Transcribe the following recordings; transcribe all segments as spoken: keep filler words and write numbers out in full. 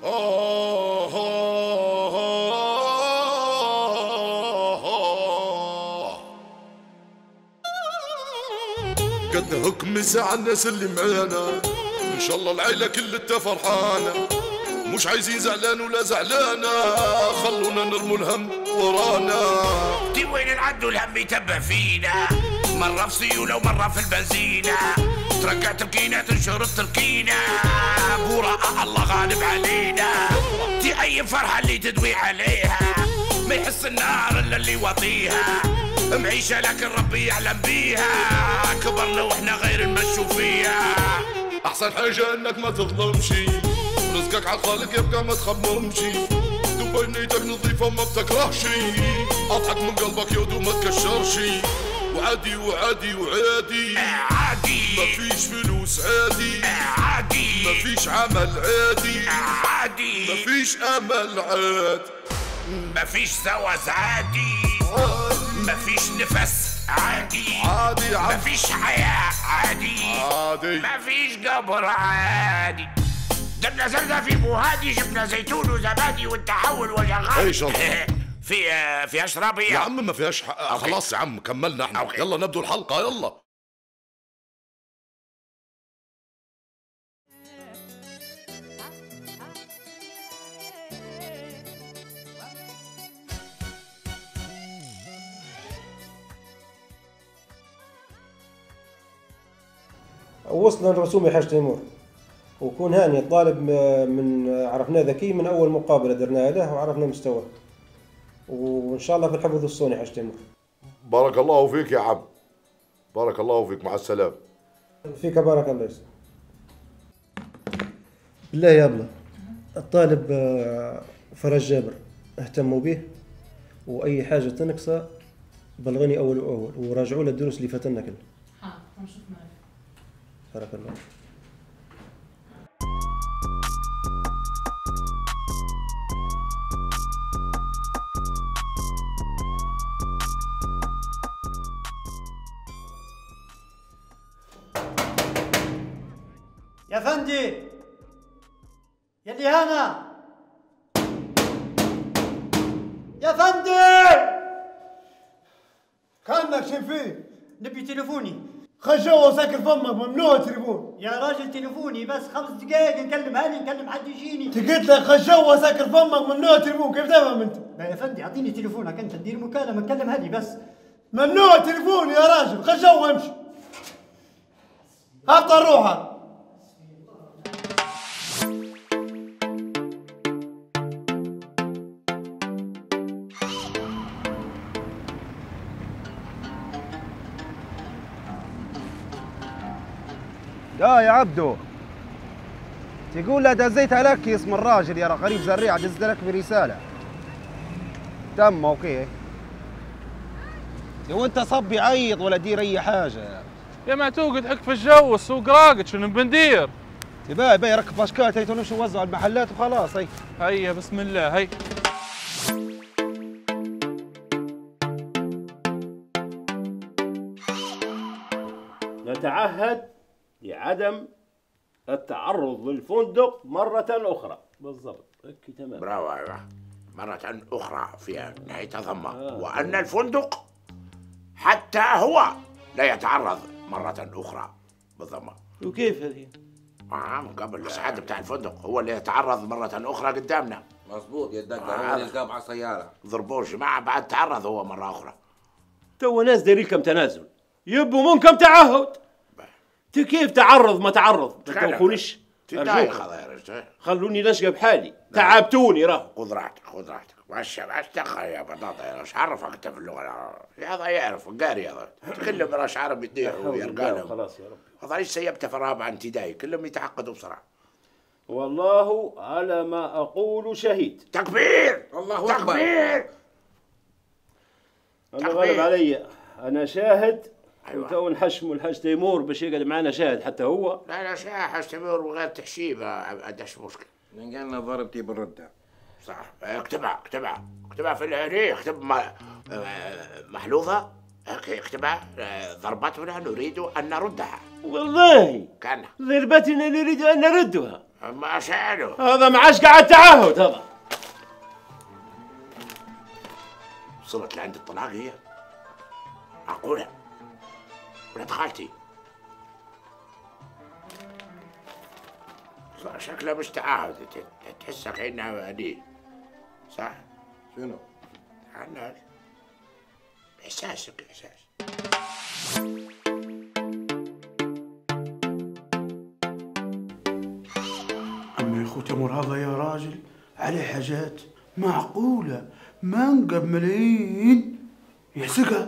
آه آه آه قد حكم ساعة الناس اللي معانا، إن شاء الله العيلة كلها فرحانة، مش عايزين زعلان ولا زعلانة، خلونا نرموا الهم ورانا. دي وين العد والهم يتبع فينا، مرة في سيولة ومرة في البنزينة، ترقعت الكينة تنشر التركينة، براء الله غالب علينا. دي أي فرحة اللي تدوي عليها، ما يحس النار إلا اللي واطيها، معيشة لكن ربي يعلم بيها، كبرنا واحنا غير نمشوا فيها. أحسن حاجة إنك ما تظلمش، رزقك عالخالق يبقى ما تخممش، دبي نيتك نظيفة ما بتكرهش، اضحك من قلبك يا ودو ما تكشرش، وعادي وعادي وعادي عادي مفيش فلوس عادي عادي مفيش عمل عادي عادي مفيش امل عادي مفيش زواج عادي مفيش نفس عادي عادي عادي مفيش حياة عادي عادي مفيش قبر عادي. جبنا زردة في بوهادي، جبنا زيتون وزبادي والتحول وشغال. ايش الله في في اشراب يا عم ما فيهاش حق. خلاص يا عم كملنا احنا. أوكي. يلا نبدو الحلقة يلا. وصلنا الرسوم يا حاج تيمور، وكون هاني الطالب من عرفناه ذكي من اول مقابله درناها له وعرفنا مستواه، وان شاء الله في الحفظ والصون يا حاج تيمور. بارك الله فيك يا عم، بارك الله فيك، مع السلامه. فيك بارك الله يسلمك. بالله يا ابله الطالب فرج جابر اهتموا به، واي حاجه تنقصه بلغني اول واول، وراجعوا له الدروس اللي فاتنا كلها. حاضر نشوف معك. بارك الله. يا فندي يلي هنا يا فندي، كانك شايف فيه نبي تليفوني. خجوه وساكر فمك، ممنوع التليفون. يا راجل تليفوني بس خمس دقايق نكلم هاني نكلم حد يجيني. تقلت لك خجوه وساكر فمك، ممنوع التليفون، كيف تفهم انت؟ لا يا فندي اعطيني تليفونك انت، ندير مكالمه نكلم هاني بس. ممنوع التليفون يا راجل، خجوه وامشي. افطر روحك. لا يا عبدو، تقول له دزيتها لك اسم الراجل يا قريب زريع، دزت لك برسالة. تم اوكي. لو انت صب يعيط ولا دير اي حاجة يا معتوق تحك في الجو، السوق راقد، شنو بندير؟ باي باي ركب باشكات هي نمشي نوزعوا على المحلات وخلاص. هي هيا بسم الله. هي نتعهد بعدم التعرض للفندق مرة أخرى. بالضبط هيك تمام. برافو ايوه، مرة أخرى في نهاية ضمة. آه. وأن الفندق حتى هو لا يتعرض مرة أخرى بالضمة. وكيف هذه؟ آه من قبل السعادة بتاع الفندق هو اللي يتعرض مرة أخرى قدامنا. مظبوط يدك. هو اللي لقاه على السيارة. ضربوه جماعة بعد تعرض هو مرة أخرى. تو ناس دايرين لكم تنازل، يبوا منكم تعهد. كيف تعرض ما تعرض؟ ما توخونيش. تضايق هذا يا رجال. خلوني نشقى بحالي، تعبتوني راه. خذ راحتك خذ راحتك. ماشي ماشي دخل يا بطاطا يا ايش عرفك انت في اللغه العربيه؟ هذا يعرف قاري هذا، تكلم راش عربي يطيح ويرقالهم. خلاص يا ربي. هذا ليش سيبته في الرابعه ابتدائي، كلهم يتعقدوا بسرعه. والله على ما اقول شهيد. تكبير الله اكبر. تكبير. انا غالب علي، انا شاهد. أيوة. تو نحشم الحاج تيمور باش يقعد معنا شاهد حتى هو. لا لا شاهد حاج تيمور وغير تحشيب عندهاش مشكل. قالنا ضربتي بالردة. صح. اكتبها اكتبها اكتبها في العري، اكتب محلوظة، اكتبها ضربتنا نريد أن نردها. والله كان ضربتنا نريد أن نردها. ما شانه هذا ما عادش قاعد تعهد هذا. وصلت لعند الطلاق هي معقولة؟ ولاد خالتي شكلها مش تعهد، تحسها كأنها هدية صح؟ شنو؟ عنها إحساسك إحساس. أما يا أخوتي أمور هذا يا راجل عليه حاجات معقولة، منقب ملايين يحسقها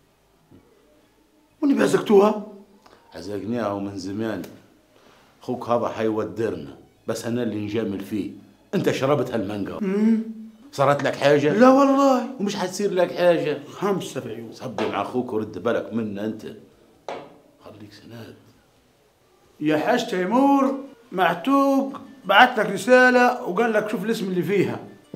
ونبي عزقتوها. عزقناها من زمان، خوك هذا حيودرنا بس أنا اللي نجامل فيه. أنت شربت هالمنقب صارت لك حاجة؟ لا والله. ومش حتصير لك حاجة. خمسة في عيون. صبي مع أخوك ورد بالك منا أنت، خليك سناد. يا حاج تيمور معتوق بعت لك رسالة وقال لك شوف الاسم اللي فيها.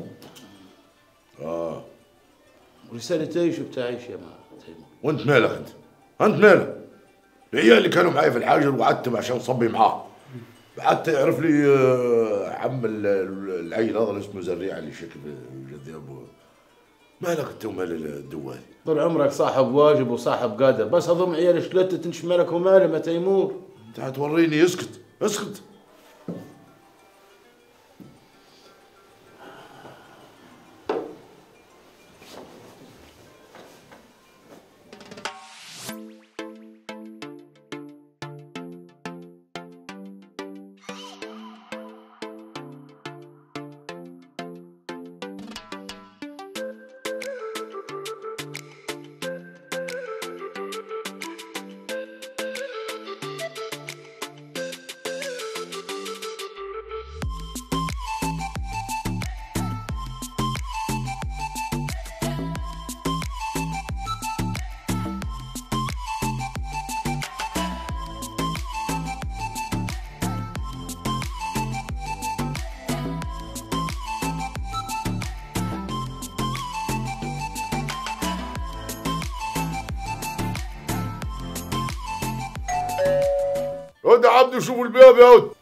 آه رسالة ايش بتاعيش يا ما تيمور؟ وأنت مالك أنت؟ أنت مالك؟ العيال اللي كانوا معي في الحاجر وعدتهم عشان صبي معاه. حتى يعرف لي عم العيل هذا اللي اسمه زريع اللي شكل جذاب. مالك انت ومال الدوالي؟ طول عمرك صاحب واجب وصاحب قادر، بس هذوم عيال شلتت انش مالك ومالهم يا تيمور؟ انت حتوريني. اسكت اسكت. ود يا عبدو شوفوا الباب يا ود.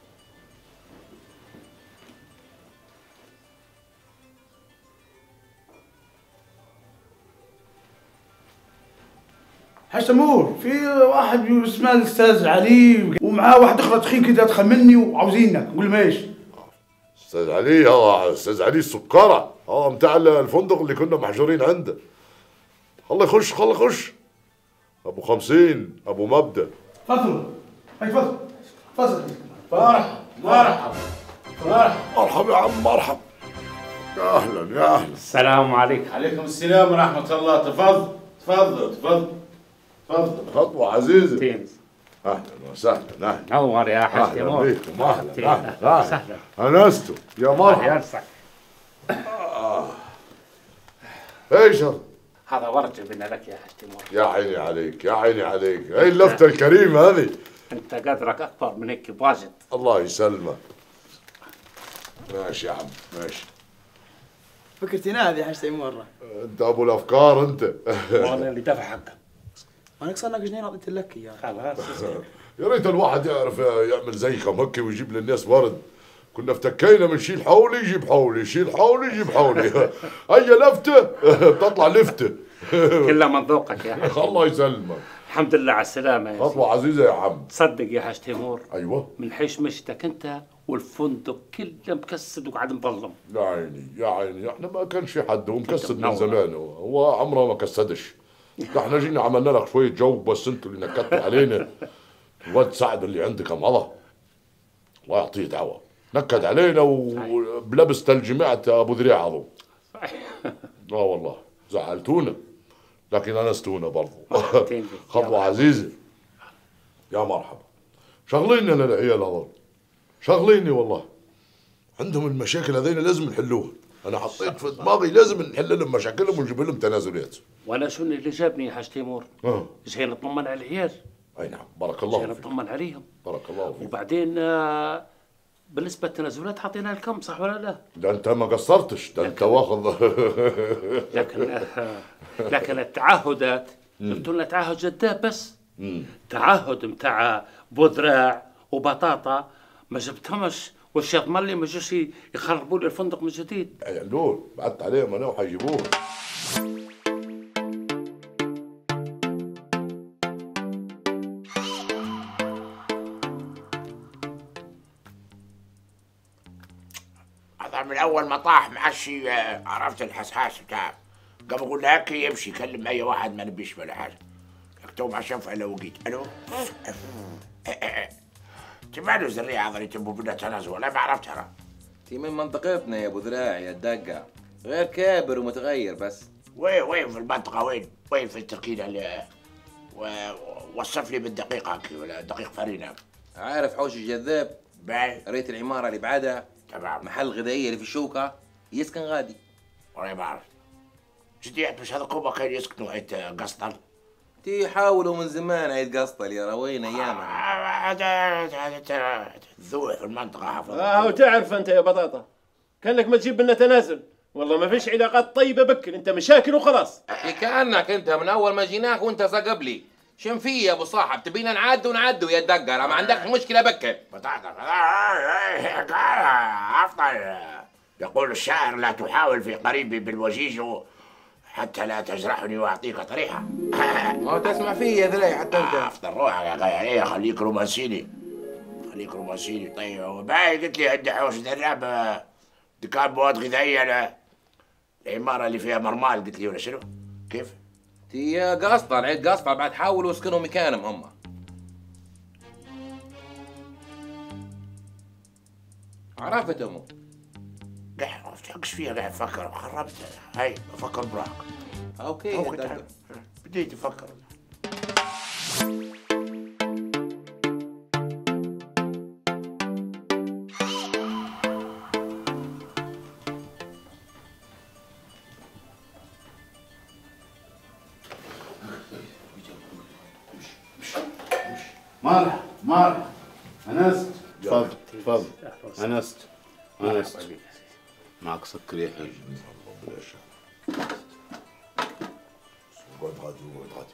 حاج تيمور في واحد اسمه الاستاذ علي ومعاه واحد اخر تخين كده ادخل مني وعاوزينك. قول ماشي. استاذ علي هذا استاذ علي السكارة هذا بتاع الفندق اللي كنا محجورين عنده. خله يخش خله يخش. ابو خمسين ابو مبدأ. تفضل. هاي تفضل. تفضل. مرحبا مرحبا مرحبا مرحبا يا عم مرحبا. يا اهلا يا اهلا. السلام عليكم. عليكم السلام ورحمة الله. تفضل تفضل تفضل تفضل. خطوة عزيزة. تيمز. اهلا وسهلا. اهلا. نور يا حاج تيمور. اهلا بكم اهلا اهلا وسهلا. انستوا يا مرحبا. آه. ايش هذا؟ هذا ورد جبنا لك يا حاج تيمور. يا عيني عليك يا عيني عليك. هاي اللفتة الكريمة هذه. انت قدرك اكبر من هيك بواجد. الله يسلمك. ماشي يا عم ماشي. فكرتينا هذه يا حاج تيمور مرة. انت ابو الافكار انت. وانا اللي دافع حقك. انا كسرنا جنيه اعطيت لك اياه. خلاص. يا ريت الواحد يعرف يعمل زيكم هكي ويجيب للناس ورد. كنا افتكينا من شيل حولي يجيب حولي شيل حولي يجيب حولي. اي لفته بتطلع لفته. كلها من ذوقك يا حاج. الله يسلمك. الحمد لله على السلامة يا خطوة عزيزة يا عم. تصدق يا حاج تيمور. ايوه. من حيش مشتك انت والفندق كله مكسد وقاعد مظلم. يا عيني يا عيني احنا ما كانش حد ومكسد من زمان. هو عمره ما كسدش. احنا جينا عملنا لك شوية جو بس انتوا اللي نكدتوا علينا. الواد سعد اللي عندك مضى الله يعطيه دعوة نكد علينا وبلبس تلجمعت ابو ذريع اظن. لا والله زعلتونا لكن انستونا برضو. خطوة عزيزة. يا مرحبا. شغليني انا العيال هذول شغليني والله. عندهم المشاكل هذين لازم نحلوها. انا حطيت في دماغي لازم نحل لهم مشاكلهم ونجيب لهم تنازلات. وانا شنو اللي جابني يا حاج تيمور؟ اه جاي نطمن على العيال. اي نعم بارك الله فيك. جاي نطمن عليهم. بارك الله فيك. وبعدين آه بالنسبة للتنازلات حطينا لكم صح ولا لا؟ ده انت ما قصرتش ده انت واخذ. لكن آه لكن التعهدات قلت لنا تعهد جداب بس. مم. تعهد متاع بذراع وبطاطا ما جبتهمش وش يضمن لي ما جوش يخربوا لي الفندق من جديد؟ يا علول بعدت عليهم انا وحيجيبوهم. هذا من اول ما طاح معشي عرفت الحسحاس بتاعه. قبل اقول لك يمشي يكلم اي واحد ما نبيش ولا حاجه. اكتب عشان فعلا وقيت. الو تمالو زريعه هذا اللي تبوا بدها تنازل ولا ما عرفت ترى. تي من منطقتنا يا ابو ذراع يا الدقه، غير كابر ومتغير بس. وين وين في المنطقه وين؟ وين في التركينه اللي و... وصف لي بالدقيق هاكي ولا دقيق فرينه. عارف حوش الجذاب؟ باي ريت العماره اللي بعدها تمام. محل غذائيه اللي في الشوكه يسكن غادي. والله ما اعرف. جديد بس هذا كوبا كان يسكنوا عيد قسطل. تي حاولوا من زمان عيد قسطل يا روين ايامها. هذا الذوق في المنطقه حافظ. اه وتعرف انت يا بطاطا كانك ما تجيب لنا تنازل. والله ما فيش علاقات طيبه بك، انت مشاكل وخلاص. كانك انت من اول ما جيناك وانت سقب لي. شن في يا ابو صاحب تبينا نعدوا نعدوا يا الدقه، ما عندك مشكله بك. بطاطا افضل. يقول الشاعر لا تحاول في قريبي بالوجيج حتى لا تجرحني واعطيك طريحه. ما تسمع فيه يا ذراعي حتى انت. افضل روحك يا اخي عليه، خليك رومانسيني خليك رومانسيني. طيب باي قلت لي عندي حوش دراب دكان مواد غذائيه انا العماره اللي فيها مرمال قلت لي ولا شنو؟ كيف؟ تي قسطل عيد قسطل بعد حاولوا يسكنوا مكانهم هم. عرفت امه؟ قاعد عرفت ايش فيها قاعد افكر خربت. هاي افكر براك. اوكي أوكي بديت افكر. مرح مرح انست. تفضل تفضل انست انست. معك سكر يا حاج. اقعد غادي اقعد غادي.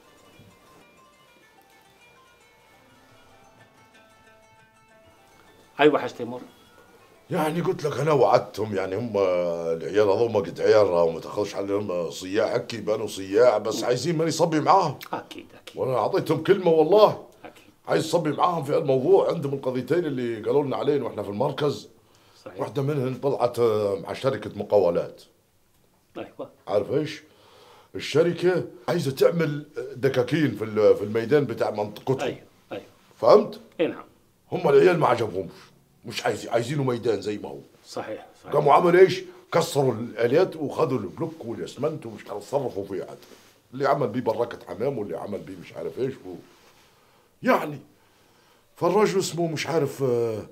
ايوه حاج تيمور. يعني قلت لك انا وعدتهم، يعني هم العيال هذول قد عيالها وما تاخذش عليهم صياع هكي بانوا صياع، بس عايزين ماني صبي معاهم. اكيد اكيد. وانا اعطيتهم كلمه والله. اكيد. عايز صبي معاهم في الموضوع. عندهم القضيتين اللي قالوا لنا عليهم واحنا في المركز. صحيح. واحده منهم طلعت مع شركه مقاولات. ايوه. عارف ايش؟ الشركه عايزه تعمل دكاكين في في الميدان بتاع منطقتهم. ايوه ايوه. فهمت؟ اي نعم. هم العيال ما عجبهمش، مش عايزين عايزينه ميدان زي ما هو. صحيح صحيح. قاموا عملوا ايش؟ كسروا الاليات وخذوا البلوك والاسمنت ومش عارف تصرفوا فيه عاد. اللي عمل بيه بركه حمام واللي عمل بيه مش عارف ايش و... يعني فالرجل اسمه مش عارف آه...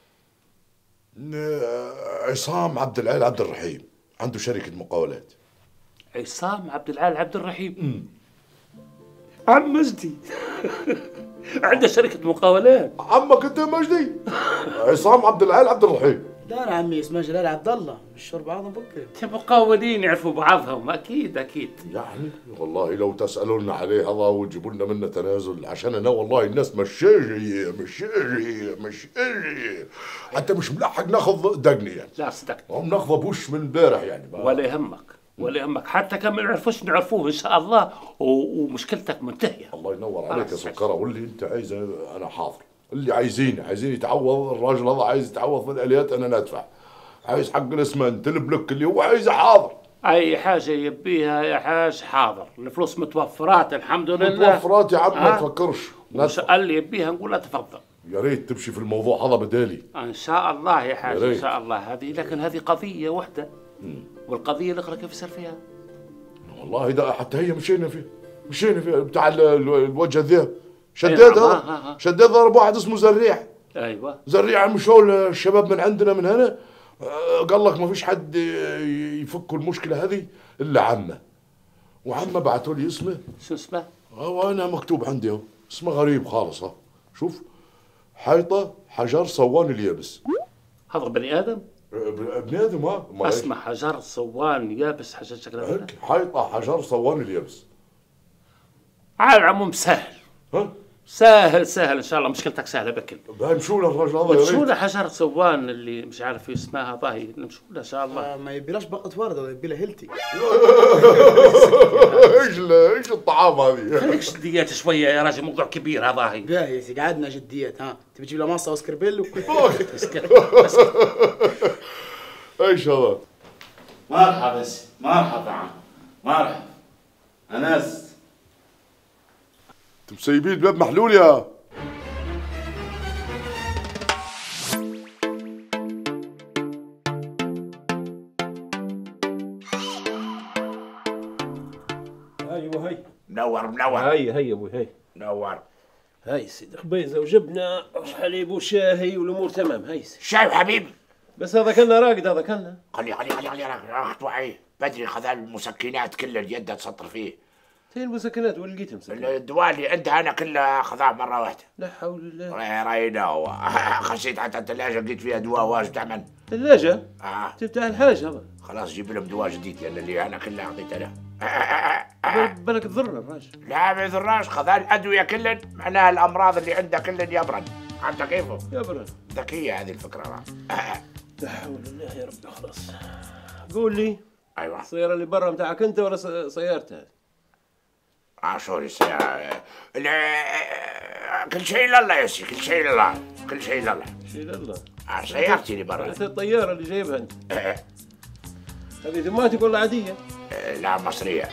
عصام عبد العال عبد الرحيم، عنده شركه مقاولات. عصام عبد العال عبد الرحيم. امم عم مجدي عنده شركة مقاولات. عمك انت مجدي؟ عصام عبد العال عبد الرحيم. لا انا عمي اسمه جلال عبد الله، الشرب بعضهم بكر. مقاولين يعرفوا بعضهم اكيد اكيد. يعني والله لو تسالونا عليه هذا وتجيبوا لنا منه تنازل عشان انا والله الناس مشاجي مشاجي مشاجي حتى مش ملحق ناخذ دقني يعني. لا صدقت. هم ناخذ بوش من امبارح يعني. ولا يهمك ولا يهمك، حتى كان ما نعرفوش نعرفوه ان شاء الله ومشكلتك منتهيه. الله ينور عليك يا سكره، واللي انت عايزه انا حاضر. اللي عايزينه عايزين يتعوض، الراجل هذا عايز يتعوض في الاليات انا ندفع. عايز حق الاسمنت البلوك اللي هو عايزه حاضر. اي حاجه يبيها يا حاج حاضر، الفلوس متوفرات الحمد لله. متوفرات يا عم ما تفكرش. اللي يبيها نقول له تفضل. يا ريت تمشي في الموضوع هذا بدالي. ان شاء الله يا حاج ان شاء الله. هذه لكن هذه قضيه واحده. مم. والقضيه الاخرى كيف يصير فيها؟ والله ده حتى هي مشينا فيه مشينا فيه بتاع الوجه ذا شداد هذا شداد ضرب واحد اسمه زريع. ايوه زريع مشوا الشباب من عندنا من هنا، قال لك ما فيش حد يفك المشكله هذه الا عمه، وعمه بعثوا لي اسمه. شو اسمه؟ وانا مكتوب عندي اهو اسمه غريب خالص. ها شوف، حيطه حجر صوان اليابس. هذا بني ادم؟ ابن ادم. ها اسمه حجر صوان يابس حاجه شكلها حيطه حجر صوان اليابس. على العموم سهل. ها سهل سهل ان شاء الله، مشكلتك سهله بكل. نمشوا له الراجل هذا. نمشوا له حشره صوان اللي مش عارف اسمها ضاهي، نمشوا له ان شاء الله. آه ما يبيلاش بقة ورده، يبي له هيلتي. ايش ايش الطعام هذه؟ خليك جديات شويه يا راجل، موضوع كبير هذا. هي باهي سي قعدنا جديات. ها تبي تجيب له مصه وسكربيل؟ اسكت. ايش هذا؟ مرحبا سي، مرحبا عم، مرحبا. انس انتم مسيبين الباب محلول يا ايوه هي منور منور. هي هي ابوي هي منور. هاي سيدي خبيزه وجبنه وحليب وشاهي والامور تمام. هاي سيدي شاي وحبيبي. بس هذا كنا راقد، هذا كنا خلي خلي خلي خلي راقد وعي بدري. خذ المسكنات كلها اليد تسطر فيه. فين المسكنات؟ وين لقيتهم؟ الدواء اللي عندها انا كلها اخذها مره واحده. لا حول الله. راينا خشيت حتى الثلاجه لقيت فيها دواء واجد تعمل. ثلاجه؟ اه تفتح الحاج هذا. خلاص جيب لهم دواء جديد لان اللي انا كلها اعطيتها له. بالك تضرنا الراجل. لا ما يضرناش، خذ الادويه كلن معناها الامراض اللي عنده كلن يبرد. عرفت كيفه؟ يبرد. ذكيه هذه الفكره. لا حول الله يا رب. خلاص قول لي. ايوه السياره اللي برا متاعك انت ولا سيارتها؟ اه سوري السياره. كل شيء لله يا سي، كل شيء لله، كل شيء لله. شيء لله. اه سيارتي اللي برا. هذه الطياره اللي جايبها انت. هذه ثماتيك ولا عاديه؟ لا مصريه.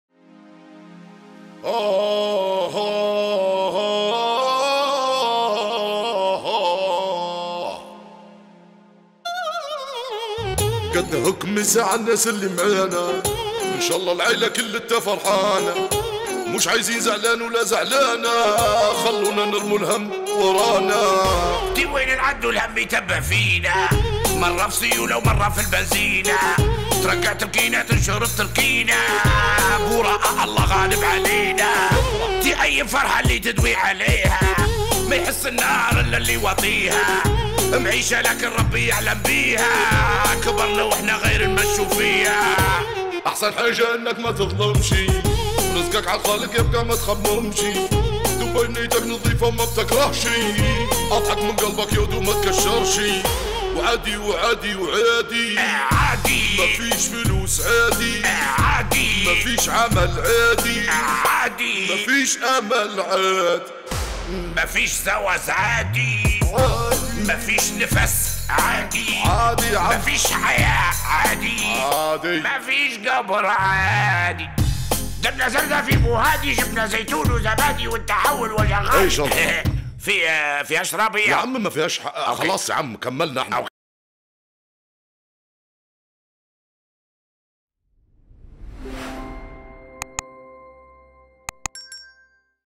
قد هكم ساعة الناس اللي معانا، ان شاء الله العيلة كلها فرحانة، مش عايزين زعلان ولا زعلانة، خلونا نرموا الهم ورانا. دي وين نعدوا الهم يتبع فينا، مرة في سيولة ومرة في البنزينة، ترقعت الكينات انشربت الكينة، براء الله غالب علينا. دي أي فرحة اللي تدوي عليها، ما يحس النار إلا اللي واطيها، معيشة لكن ربي يعلم بيها، كبرنا واحنا غير نمشوا فيها. أحسن حاجة إنك ما تظلمش، رزقك على الخالق يبقى ما تخممش، دوب نيتك نظيفة ما بتكرهش، أضحك من قلبك يا ودو ما تكشرش، وعادي وعادي وعادي عادي، مفيش فلوس عادي عادي، مفيش عمل عادي عادي، مفيش أمل عادي، مفيش زواج عادي، مفيش نفس عادي عادي عادي، مفيش حياة عادي عادي، مفيش قبر عادي. دمنا زرنا في بوهادي، جبنا زيتون وزبادي والتحول وشغال. ايش في في اشرابيه يا عم ما فيهاش حق. خلاص يا عم كملنا احنا.